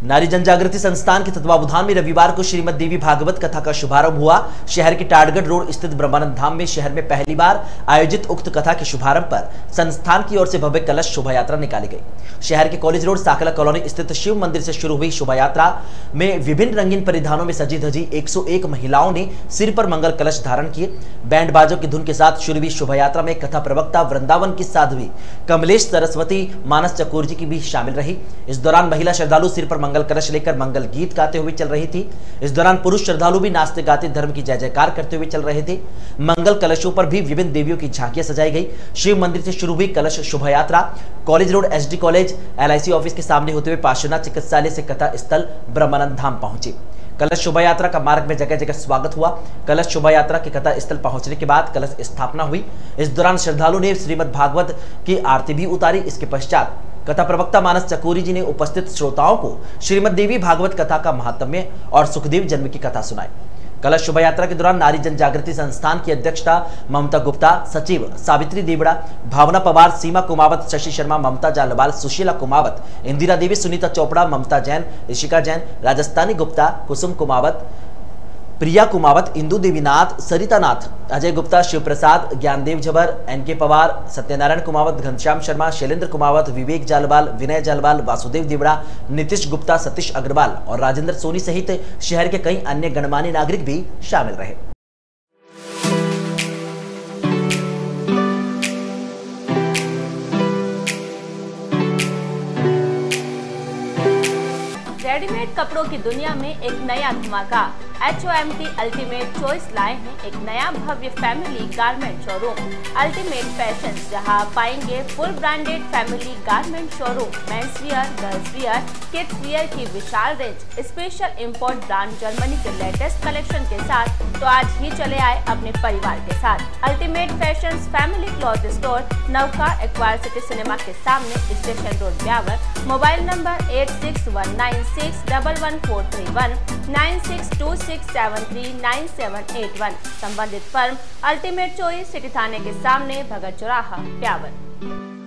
नारी जनजागृति संस्थान के तत्वावधान में रविवार को श्रीमद देवी भागवत कथा का शुभारंभ हुआ। शहर के टाटगढ़ रोड स्थित ब्रह्मानंद धाम में शहर में पहली बार आयोजित उक्त कथा के शुभारंभ पर संस्थान की ओर से भव्य कलश शोभा यात्रा निकाली गई। शहर के कॉलेज रोड साकला कॉलोनी स्थित शिव मंदिर से शुरू हुई शोभा यात्रा में विभिन्न रंगीन परिधानों में सजी धजी 101 महिलाओं ने सिर पर मंगल कलश धारण किए। बैंड बाजों की धुन के साथ शुरू हुई शोभा यात्रा में कथा प्रवक्ता वृंदावन की साध्वी कमलेश सरस्वती मानस चकोर जी की भी शामिल रही। इस दौरान महिला श्रद्धालु सिर पर मंगल कलश लेकर मंगल गीत गाते हुए चल रही थी। इस दौरान पुरुष श्रद्धालु भी नाचते गाते धर्म की जय जयकार करते हुए चल रहे थे। मंगल कलशों पर भी विभिन्न देवियों की झांकियां सजाई गई। शिव मंदिर से शुरू हुई कलश शोभा यात्रा college road SD college LIC office के सामने होते हुए पार्श्वनाथ चिकित्सालय से कथा स्थल ब्रह्मानंद धाम पहुंची। कलश शोभा यात्रा का मार्ग में जगह जगह स्वागत हुआ। कलश शोभा यात्रा के कथा स्थल पहुंचने के बाद कलश स्थापना हुई। इस दौरान श्रद्धालु ने श्रीमद् भागवत की आरती भी उतारी। इसके पश्चात कथा प्रवक्ता मानस चकोरी जी ने उपस्थित श्रोताओं को श्रीमद् देवी भागवत कथा का महात्म्य और सुखदेव जन्म की कथा सुनाई। कलश शोभा यात्रा के दौरान नारी जनजागृति संस्थान की अध्यक्षता ममता गुप्ता, सचिव सावित्री देवड़ा, भावना पवार, सीमा कुमावत, शशि शर्मा, ममता जालवाल, सुशीला कुमावत, इंदिरा देवी, सुनीता चोपड़ा, ममता जैन, ऋषिका जैन, राजस्थानी गुप्ता, कुसुम कुमावत, प्रिया कुमावत, इंदु देवीनाथ, सरिता नाथ, अजय गुप्ता, शिव प्रसाद, ज्ञानदेव झबर, NK पवार, सत्यनारायण कुमावत, घनश्याम शर्मा, शैलेंद्र कुमावत, विवेक जालवाल, विनय जालवाल, वासुदेव देवड़ा, नीतीश गुप्ता, सतीश अग्रवाल और राजेंद्र सोनी सहित शहर के कई अन्य गणमान्य नागरिक भी शामिल रहे। रेडीमेड कपड़ों की दुनिया में एक नया धमाका HOMT अल्टीमेट चॉइस लाए हैं एक नया भव्य family garment showroom ultimate fashion, जहां पाएंगे full branded family garment showroom, men's wear, girls wear, kids wear की विशाल range, special import brand Germany के लेटेस्ट कलेक्शन के साथ। तो आज ही चले आए अपने परिवार के साथ। Ultimate fashion family cloth store, नौका एक्वायर सिटी सिनेमा के सामने, station road, Beawar. Mobile number 8619611431 9626739781। संबंधित फर्म अल्टीमेट चॉइस, सिटी थाने के सामने, भगत चौराहा, ब्यावर।